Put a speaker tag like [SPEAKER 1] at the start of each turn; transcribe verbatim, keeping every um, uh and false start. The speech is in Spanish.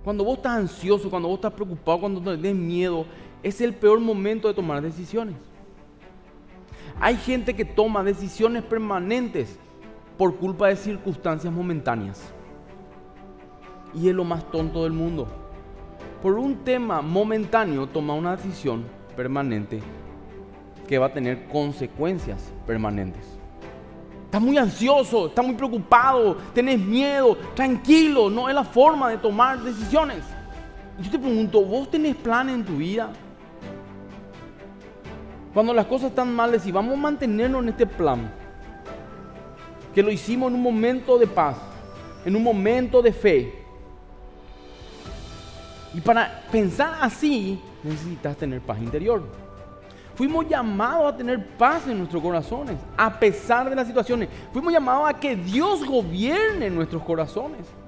[SPEAKER 1] Cuando vos estás ansioso, cuando vos estás preocupado, cuando tenés miedo, es el peor momento de tomar decisiones. Hay gente que toma decisiones permanentes por culpa de circunstancias momentáneas. Y es lo más tonto del mundo. Por un tema momentáneo toma una decisión permanente que va a tener consecuencias permanentes. Estás muy ansioso, estás muy preocupado, tenés miedo, tranquilo, no es la forma de tomar decisiones. Yo te pregunto, ¿vos tenés plan en tu vida? Cuando las cosas están mal, si vamos a mantenernos en este plan, que lo hicimos en un momento de paz, en un momento de fe. Y para pensar así, necesitas tener paz interior. Fuimos llamados a tener paz en nuestros corazones, a pesar de las situaciones. Fuimos llamados a que Dios gobierne nuestros corazones.